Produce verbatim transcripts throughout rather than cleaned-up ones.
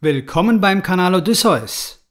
Willkommen beim Kanal Odysseus.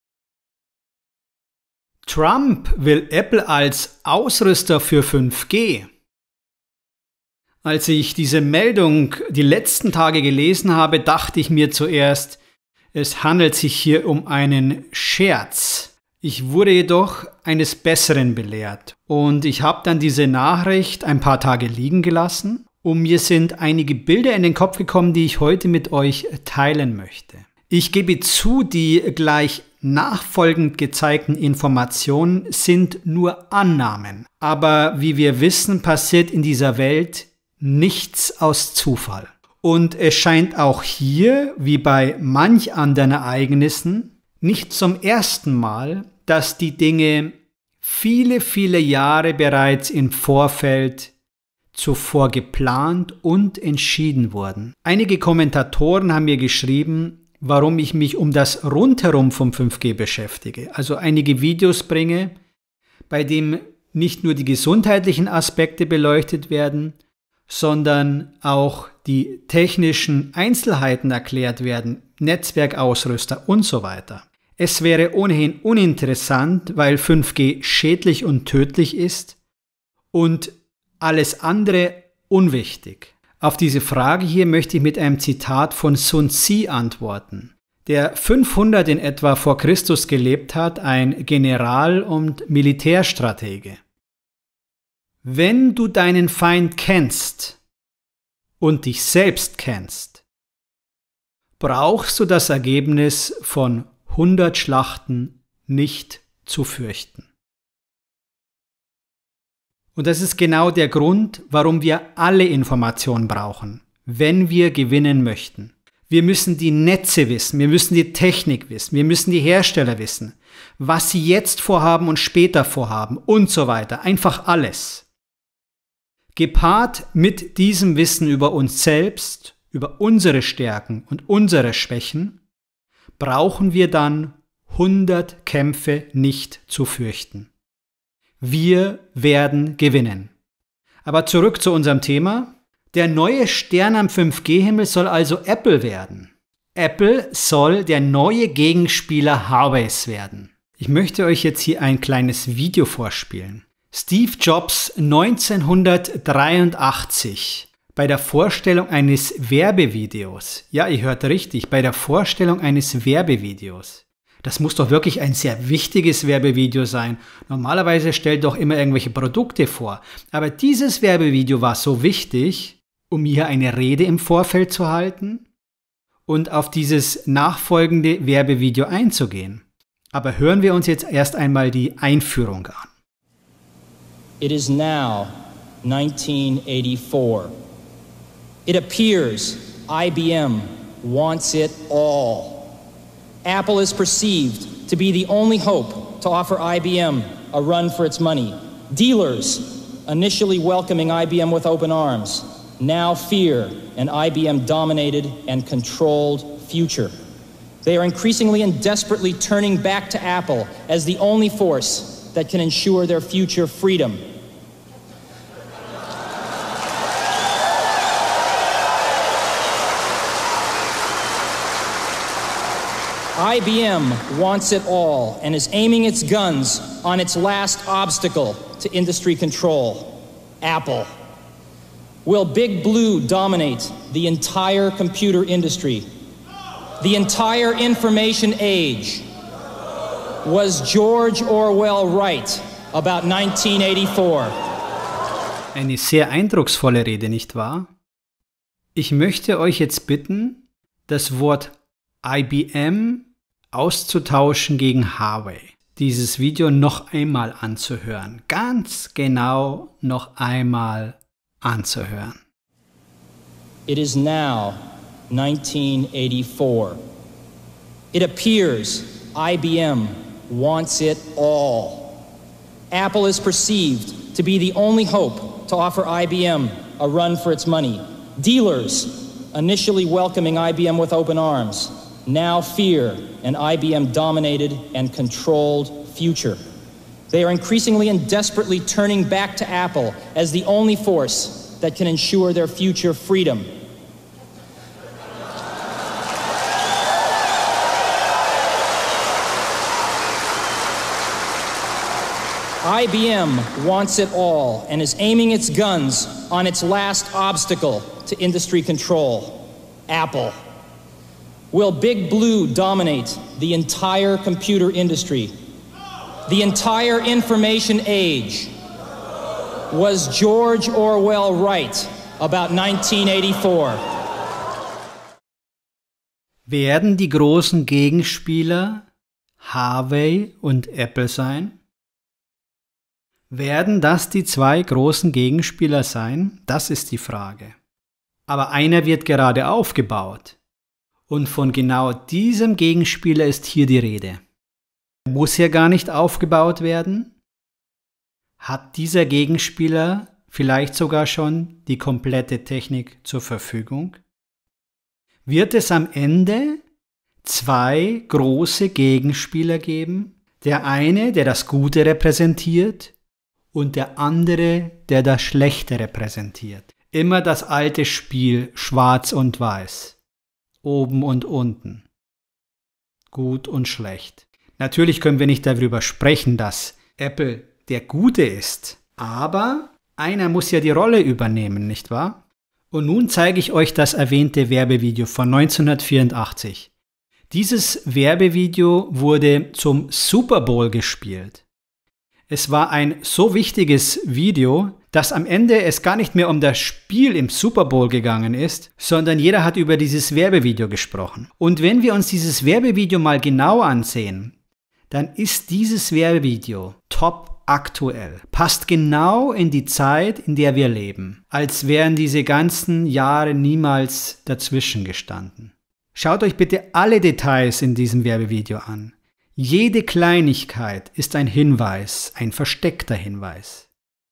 Trump will Apple als Ausrüster für fünf G. Als ich diese Meldung die letzten Tage gelesen habe, dachte ich mir zuerst, es handelt sich hier um einen Scherz. Ich wurde jedoch eines Besseren belehrt und ich habe dann diese Nachricht ein paar Tage liegen gelassen und mir sind einige Bilder in den Kopf gekommen, die ich heute mit euch teilen möchte. Ich gebe zu, die gleich nachfolgend gezeigten Informationen sind nur Annahmen. Aber wie wir wissen, passiert in dieser Welt nichts aus Zufall. Und es scheint auch hier, wie bei manch anderen Ereignissen, nicht zum ersten Mal, dass die Dinge viele, viele Jahre bereits im Vorfeld zuvor geplant und entschieden wurden. Einige Kommentatoren haben mir geschrieben, warum ich mich um das Rundherum vom fünf G beschäftige. Also einige Videos bringe, bei denen nicht nur die gesundheitlichen Aspekte beleuchtet werden, sondern auch die technischen Einzelheiten erklärt werden, Netzwerkausrüster und so weiter. Es wäre ohnehin uninteressant, weil fünf G schädlich und tödlich ist und alles andere unwichtig. Auf diese Frage hier möchte ich mit einem Zitat von Sun Tzu antworten, der fünfhundert in etwa vor Christus gelebt hat, ein General und Militärstratege. Wenn du deinen Feind kennst und dich selbst kennst, brauchst du das Ergebnis von hundert Schlachten nicht zu fürchten. Und das ist genau der Grund, warum wir alle Informationen brauchen, wenn wir gewinnen möchten. Wir müssen die Netze wissen, wir müssen die Technik wissen, wir müssen die Hersteller wissen, was sie jetzt vorhaben und später vorhaben und so weiter. Einfach alles. Gepaart mit diesem Wissen über uns selbst, über unsere Stärken und unsere Schwächen, brauchen wir dann hundert Kämpfe nicht zu fürchten. Wir werden gewinnen. Aber zurück zu unserem Thema. Der neue Stern am fünf G Himmel soll also Apple werden. Apple soll der neue Gegenspieler Huaweis werden. Ich möchte euch jetzt hier ein kleines Video vorspielen. Steve Jobs neunzehnhundertdreiundachtzig bei der Vorstellung eines Werbevideos. Ja, ihr hört richtig, bei der Vorstellung eines Werbevideos. Das muss doch wirklich ein sehr wichtiges Werbevideo sein. Normalerweise stellt doch immer irgendwelche Produkte vor. Aber dieses Werbevideo war so wichtig, um hier eine Rede im Vorfeld zu halten und auf dieses nachfolgende Werbevideo einzugehen. Aber hören wir uns jetzt erst einmal die Einführung an. It is now nineteen eighty-four. It appears I B M wants it all. Apple is perceived to be the only hope to offer I B M a run for its money. Dealers, initially welcoming I B M with open arms, now fear an I B M-dominated and controlled future. They are increasingly and desperately turning back to Apple as the only force that can ensure their future freedom. I B M wants it all and is aiming its guns on its last obstacle to industry control, Apple. Will Big Blue dominate the entire computer industry, the entire information age? Was George Orwell right about nineteen eighty-four? Eine sehr eindrucksvolle Rede, nicht wahr? Ich möchte euch jetzt bitten, das Wort I B M auszutauschen gegen Huawei. Dieses Video noch einmal anzuhören. Ganz genau noch einmal anzuhören. It is now nineteen eighty-four. It appears I B M wants it all. Apple is perceived to be the only hope to offer I B M a run for its money. Dealers, initially welcoming I B M with open arms, now fear an I B M-dominated and controlled future. They are increasingly and desperately turning back to Apple as the only force that can ensure their future freedom. I B M wants it all and is aiming its guns on its last obstacle to industry control, Apple. Will Big Blue dominate the entire computer industry? The entire information age? Was George Orwell right about nineteen eighty-four? Werden die großen Gegenspieler Huawei und Apple sein? Werden das die zwei großen Gegenspieler sein? Das ist die Frage. Aber einer wird gerade aufgebaut. Und von genau diesem Gegenspieler ist hier die Rede. Muss er gar nicht aufgebaut werden? Hat dieser Gegenspieler vielleicht sogar schon die komplette Technik zur Verfügung? Wird es am Ende zwei große Gegenspieler geben? Der eine, der das Gute repräsentiert, und der andere, der das Schlechte repräsentiert. Immer das alte Spiel schwarz und weiß. Oben und unten. Gut und schlecht. Natürlich können wir nicht darüber sprechen, dass Apple der Gute ist. Aber einer muss ja die Rolle übernehmen, nicht wahr? Und nun zeige ich euch das erwähnte Werbevideo von neunzehnhundertvierundachtzig. Dieses Werbevideo wurde zum Super Bowl gespielt. Es war ein so wichtiges Video, dass am Ende es gar nicht mehr um das Spiel im Super Bowl gegangen ist, sondern jeder hat über dieses Werbevideo gesprochen. Und wenn wir uns dieses Werbevideo mal genau ansehen, dann ist dieses Werbevideo top aktuell. Passt genau in die Zeit, in der wir leben. Als wären diese ganzen Jahre niemals dazwischen gestanden. Schaut euch bitte alle Details in diesem Werbevideo an. Jede Kleinigkeit ist ein Hinweis, ein versteckter Hinweis.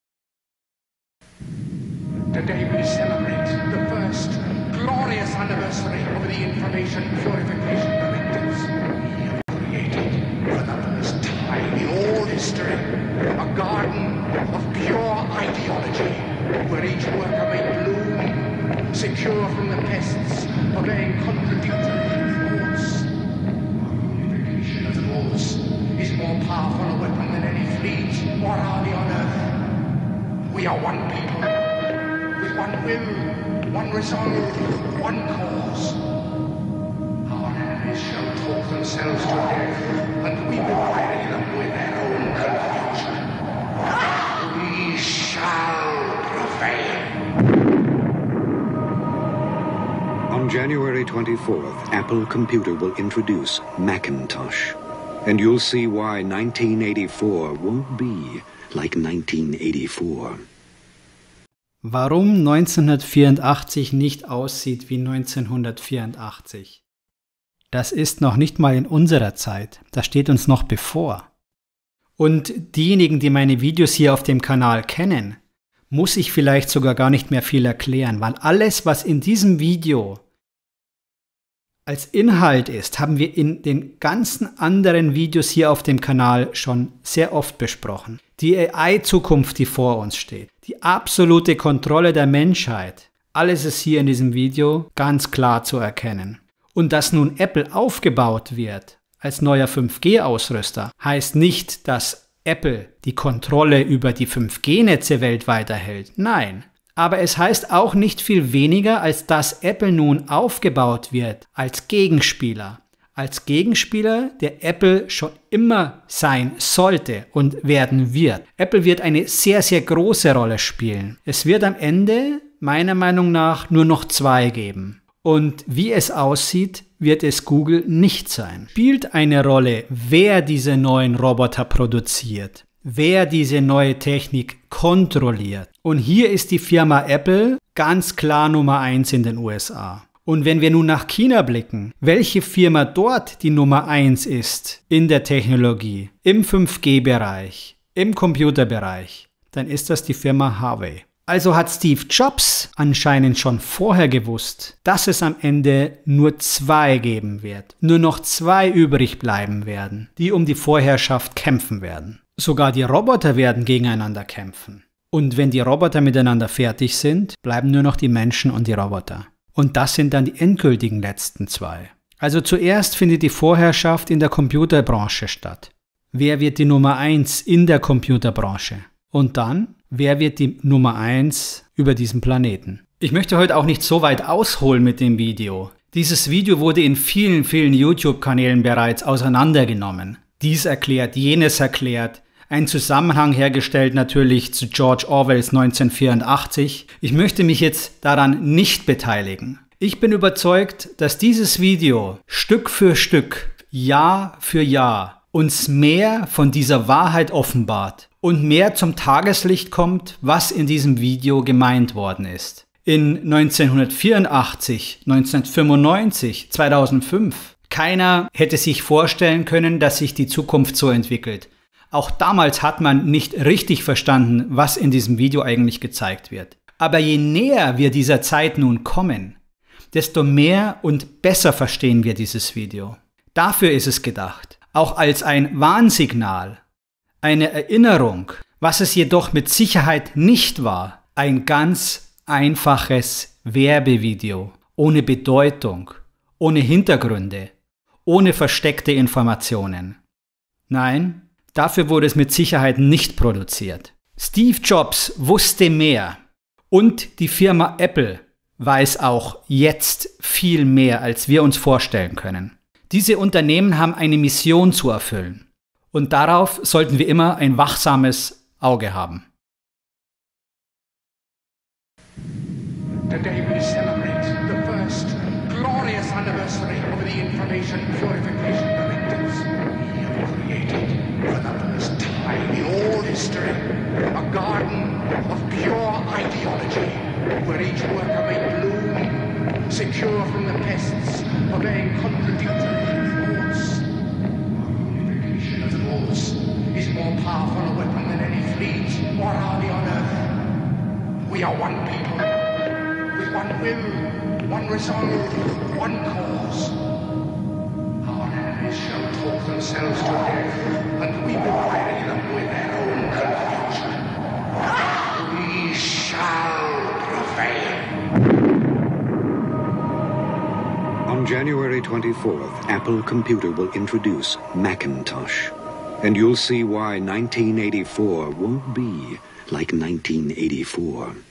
Today we celebrate the first glorious anniversary of the Information Purification Directives. We have created for the first time in all history a garden of pure ideology where each worker may bloom, secure from the pests, obeying contradictory thoughts. Purification of thoughts is more powerful a weapon than any fleet or army on earth. We are one people. One will, one resolve, one cause. Our enemies shall talk themselves to death, and we will bury them with their own confusion. We shall prevail. On January twenty-fourth, Apple Computer will introduce Macintosh. And you'll see why nineteen eighty-four won't be like nineteen eighty-four. Warum neunzehnhundertvierundachtzig nicht aussieht wie neunzehnhundertvierundachtzig. Das ist noch nicht mal in unserer Zeit, das steht uns noch bevor. Und diejenigen, die meine Videos hier auf dem Kanal kennen, muss ich vielleicht sogar gar nicht mehr viel erklären, weil alles, was in diesem Video als Inhalt ist, haben wir in den ganzen anderen Videos hier auf dem Kanal schon sehr oft besprochen. Die A I-Zukunft, die vor uns steht. Die absolute Kontrolle der Menschheit. Alles ist hier in diesem Video ganz klar zu erkennen. Und dass nun Apple aufgebaut wird als neuer fünf G Ausrüster, heißt nicht, dass Apple die Kontrolle über die fünf G Netze weltweit erhält. Nein. Aber es heißt auch nicht viel weniger, als dass Apple nun aufgebaut wird als Gegenspieler. Als Gegenspieler, der Apple schon immer sein sollte und werden wird. Apple wird eine sehr, sehr große Rolle spielen. Es wird am Ende, meiner Meinung nach, nur noch zwei geben. Und wie es aussieht, wird es Google nicht sein. Spielt eine Rolle, wer diese neuen Roboter produziert. Wer diese neue Technik kontrolliert. Und hier ist die Firma Apple ganz klar Nummer eins in den U S A. Und wenn wir nun nach China blicken, welche Firma dort die Nummer eins ist in der Technologie, im fünf G Bereich, im Computerbereich, dann ist das die Firma Huawei. Also hat Steve Jobs anscheinend schon vorher gewusst, dass es am Ende nur zwei geben wird. Nur noch zwei übrig bleiben werden, die um die Vorherrschaft kämpfen werden. Sogar die Roboter werden gegeneinander kämpfen. Und wenn die Roboter miteinander fertig sind, bleiben nur noch die Menschen und die Roboter. Und das sind dann die endgültigen letzten zwei. Also zuerst findet die Vorherrschaft in der Computerbranche statt. wer wird die Nummer eins in der Computerbranche? Und dann, wer wird die Nummer eins über diesem Planeten? Ich möchte heute auch nicht so weit ausholen mit dem Video. Dieses Video wurde in vielen, vielen YouTube-Kanälen bereits auseinandergenommen. Dies erklärt, jenes erklärt. Ein Zusammenhang hergestellt natürlich zu George Orwells neunzehnhundertvierundachtzig. Ich möchte mich jetzt daran nicht beteiligen. Ich bin überzeugt, dass dieses Video Stück für Stück, Jahr für Jahr uns mehr von dieser Wahrheit offenbart und mehr zum Tageslicht kommt, was in diesem Video gemeint worden ist. In neunzehnhundertvierundachtzig, neunzehnhundertfünfundneunzig, zweitausendfünf, keiner hätte sich vorstellen können, dass sich die Zukunft so entwickelt. Auch damals hat man nicht richtig verstanden, was in diesem Video eigentlich gezeigt wird. Aber je näher wir dieser Zeit nun kommen, desto mehr und besser verstehen wir dieses Video. Dafür ist es gedacht, auch als ein Warnsignal, eine Erinnerung, was es jedoch mit Sicherheit nicht war, ein ganz einfaches Werbevideo, ohne Bedeutung, ohne Hintergründe, ohne versteckte Informationen. Nein, dafür wurde es mit Sicherheit nicht produziert. Steve Jobs wusste mehr und die Firma Apple weiß auch jetzt viel mehr, als wir uns vorstellen können. Diese Unternehmen haben eine Mission zu erfüllen und darauf sollten wir immer ein wachsames Auge haben. Today we celebrate the first glorious anniversary of the Information Purification Directives. We have created for the first time in all history a garden of pure ideology where each worker may bloom, secure from the pests, obeying contradictory reports. Unification of the laws is more powerful a weapon than any fleet or army on earth. We are one people, with one will, one resolve, one cause. Our enemies shall talk themselves to death, and we will bury them with their own confusion. We shall prevail. On January twenty-fourth, Apple Computer will introduce Macintosh. And you'll see why nineteen eighty-four won't be like nineteen eighty-four.